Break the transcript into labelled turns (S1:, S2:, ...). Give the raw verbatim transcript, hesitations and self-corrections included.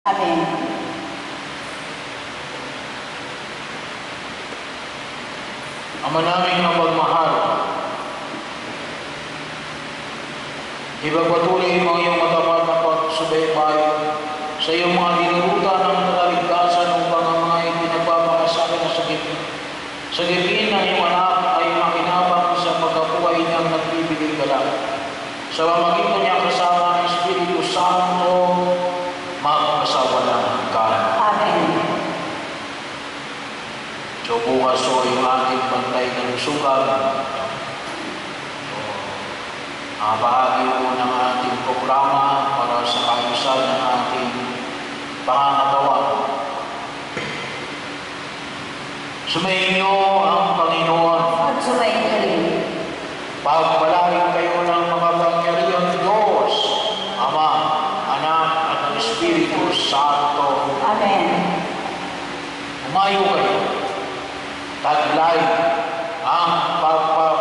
S1: Amen.
S2: Ama naming mapagmahal, ipagpatuloy mo ang iyong matapat na pagsubaybay sa iyong mga dinurutan ng kaligtasan upang ang mga ipinagpapakasakin na sakit. Sa gipin ng iyong anak ay makinabang sa pagkabuhay niyang nagbibigay galang. Sa pamagitan niya kasama ng Espiritu Santo, magpasawalang hanggan.
S1: Amen.
S2: So bukas so yung ating bantay ng sugal. Uh, bahagi po ng ating programa para sa kaayusan ng ating pangangatawan. Sumayin niyo ang Panginoon.
S1: At sumayin ka rin.
S2: Pagpalain kayo ng makapangyarihan Diyos, Ama, Anak, at ang Espiritu Santo.
S1: Amen.
S2: Umayo kayo. Taglay ang pagpapalain